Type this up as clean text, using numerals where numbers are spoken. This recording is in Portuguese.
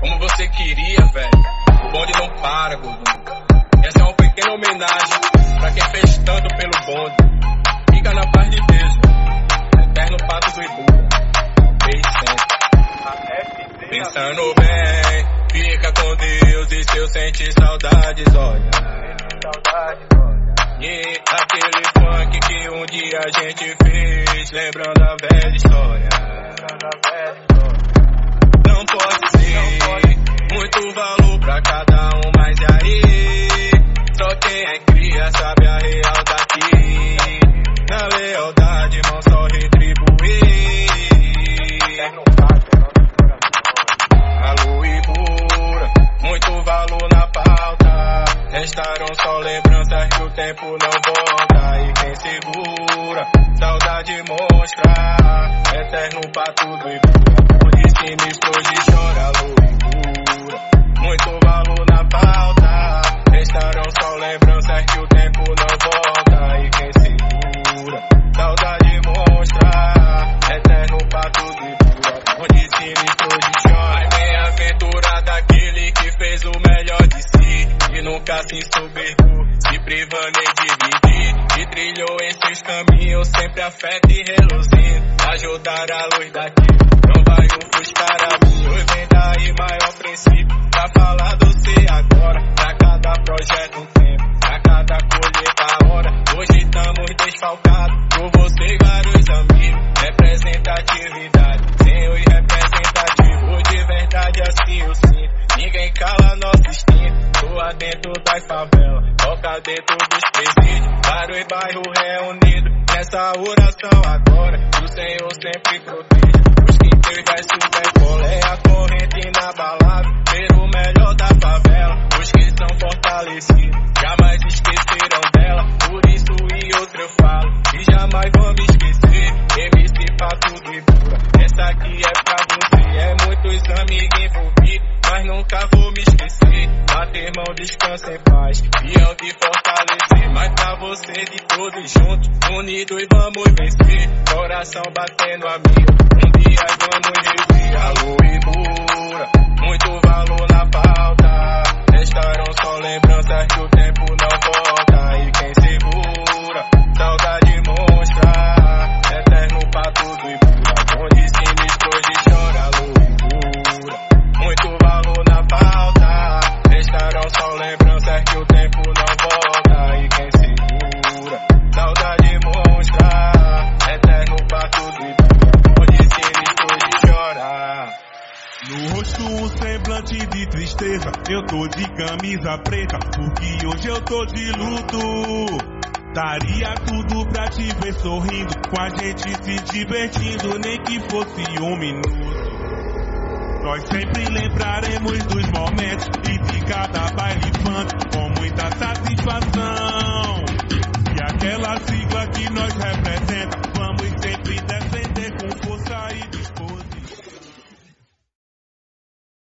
como você queria, velho. O bonde não para, gordão. Essa é uma pequena homenagem pra quem fez tanto pelo bonde. Fica na paz de Deus, eterno pato do Ibu. Pensando bem, fica com Deus e se eu sentir saudades, olha. E aquele funk que um dia a gente fez, lembrando a velha história. Não pode ser muito valor pra cada um, mas e aí? Só quem é cria sabe a real daqui. Na lealdade, irmão, só retribuir. Alô e pura, muito valor na pauta. Restaram só lembranças que o tempo não volta. E quem segura, saudade mostra. Eterno pra tudo e pura. Onde sinistro hoje chora, alô e pura. Muito valor na pauta. Restaram só lembranças que o tempo não volta. E quem segura, saudade mostra. Eterno pra tudo e pura. Onde sinistro hoje chora. Bem-aventurado aquele que fez o melhor de si e nunca se soberbou, se privando em dividir. E trilhou em seus caminhos sempre afeto e reluzindo. Ajudar a luz daqui, não vai ofuscar a mim. Hoje vem daí maior princípio pra falar do ser agora. Pra cada projeto um tempo, pra cada colheita a hora. Hoje estamos desfalcados por você e vários amigos. Representatividade, senhor e representativo. De verdade assim eu sinto, ninguém cala nosso instinto. Tô dentro das favelas, toca dentro dos presídios. Vários bairros reunidos nessa oração agora. O Senhor sempre protege os que Deus vai superbola. É a corrente inabalável, ver o melhor da favela. Os que são fortalecidos jamais esqueceram dela. Por isso e outro eu falo, e jamais vou me esquecer. MC pra tudo e pura, essa aqui é pra você. É muitos amigos envolvidos, mas nunca vou me esquecer. Bater mão, descansa em paz, fiel de fortalecer. Mas pra você de todos juntos, unidos e vamos vencer. Coração batendo a mil, um dia vamos rever. Alô e pura, muito valor na pauta. Restaram só lembranças que o tempo não volta. E quem segura, saudade mostra. Eterno pra tudo e pura, onde sinistro hoje chora. Alô e pura, muito valor na pauta. Restaram só lembranças que o tempo não volta. E quem segura, saudade mostra. Eterno pra tudo e pura, onde sinistro hoje chora. No rosto um semblante de tristeza, eu tô de camisa preta, porque hoje eu tô de luto. Daria tudo pra te ver sorrindo, com a gente se divertindo, nem que fosse um minuto. Nós sempre lembraremos dos momentos e de cada baile funk com muita satisfação. E aquela sigla que nós representa, vamos sempre defender.